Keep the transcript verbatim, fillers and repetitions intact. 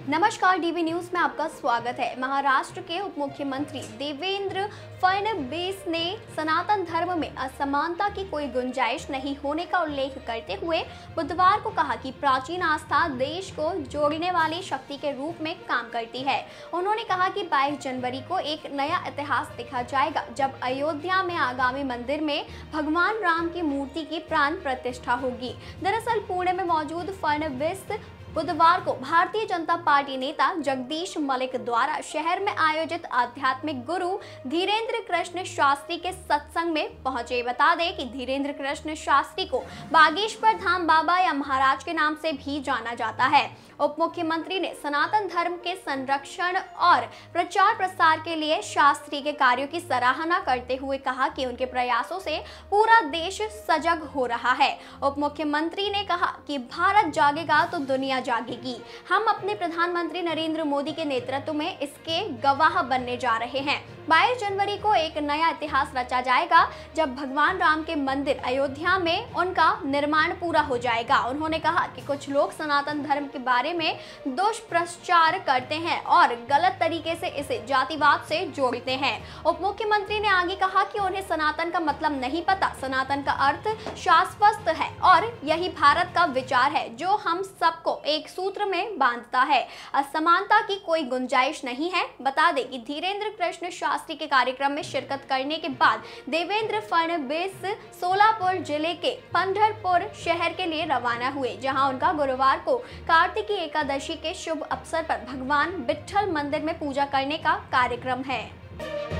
नमस्कार, DV news में आपका स्वागत है। महाराष्ट्र के उप मुख्यमंत्री देवेंद्र फडणवीस ने सनातन धर्म में असमानता की कोई गुंजाइश नहीं होने का उल्लेख करते हुए बुधवार को कहा कि प्राचीन आस्था देश को जोड़ने वाली शक्ति के रूप में काम करती है। उन्होंने कहा कि बाईस जनवरी को एक नया इतिहास लिखा जाएगा जब अयोध्या में आगामी मंदिर में भगवान राम की मूर्ति की प्राण प्रतिष्ठा होगी। दरअसल पुणे में मौजूद फडणवीस बुधवार को भारतीय जनता पार्टी नेता जगदीश मलिक द्वारा शहर में आयोजित आध्यात्मिक गुरु धीरेन्द्र कृष्ण शास्त्री के सत्संग में पहुंचे। बता दें कि धीरेन्द्र कृष्ण शास्त्री को बागेश्वर धाम बाबा या महाराज के नाम से भी जाना जाता है। उप मुख्यमंत्री ने सनातन धर्म के संरक्षण और प्रचार प्रसार के लिए शास्त्री के कार्यों की सराहना करते हुए कहा कि उनके प्रयासों से पूरा देश सजग हो रहा है। उप मुख्यमंत्री ने कहा कि भारत जागेगा तो दुनिया जागेगी। हम अपने प्रधानमंत्री नरेंद्र मोदी के नेतृत्व में इसके गवाह बनने जा रहे हैं। बाईस जनवरी को एक नया इतिहास रचा जाएगा जब भगवान राम के मंदिर अयोध्या में उनका निर्माण पूरा हो जाएगा। उन्होंने कहा कि कुछ लोग सनातन धर्म के बारे में दुष्प्रचार करते हैं और गलत तरीके से इसे जातिवाद से जोड़ते हैं। उप मुख्यमंत्री ने आगे कहा कि उन्हें सनातन का मतलब नहीं पता। सनातन का अर्थ शाश्वत है और यही भारत का विचार है जो हम सबको एक सूत्र में बांधता है। असमानता की कोई गुंजाइश नहीं है। बता दें कि धीरेन्द्र कृष्ण शास्त्री के कार्यक्रम में शिरकत करने के बाद देवेंद्र फडणवीस सोलापुर जिले के पंढरपुर शहर के लिए रवाना हुए, जहां उनका गुरुवार को कार्तिकी एकादशी के शुभ अवसर पर भगवान विट्ठल मंदिर में पूजा करने का कार्यक्रम है।